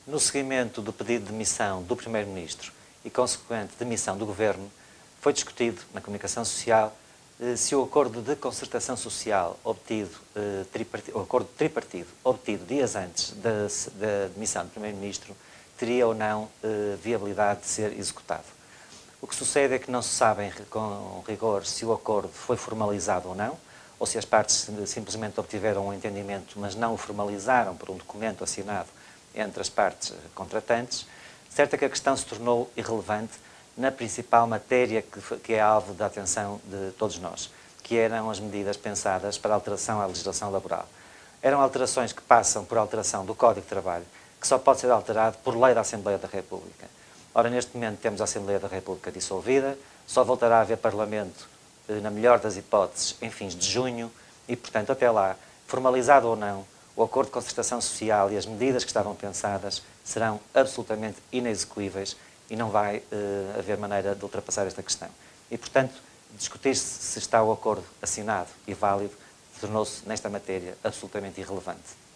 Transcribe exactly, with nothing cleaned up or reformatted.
No seguimento do pedido de demissão do Primeiro-Ministro e consequente demissão do Governo, foi discutido na comunicação social se o acordo de concertação social obtido, o acordo tripartido obtido dias antes da, da demissão do Primeiro-Ministro teria ou não viabilidade de ser executado. O que sucede é que não se sabe com rigor se o acordo foi formalizado ou não, ou se as partes simplesmente obtiveram um entendimento, mas não o formalizaram por um documento assinado entre as partes contratantes. Certo é que a questão se tornou irrelevante na principal matéria que, que é alvo da atenção de todos nós, que eram as medidas pensadas para alteração à legislação laboral. Eram alterações que passam por alteração do Código de Trabalho, que só pode ser alterado por lei da Assembleia da República. Ora, neste momento temos a Assembleia da República dissolvida, só voltará a haver Parlamento, na melhor das hipóteses, em fins de junho, e, portanto, até lá, formalizado ou não, o acordo de concertação social e as medidas que estavam pensadas serão absolutamente inexecuíveis e não vai uh, haver maneira de ultrapassar esta questão. E, portanto, discutir-se se está o acordo assinado e válido tornou-se, nesta matéria, absolutamente irrelevante.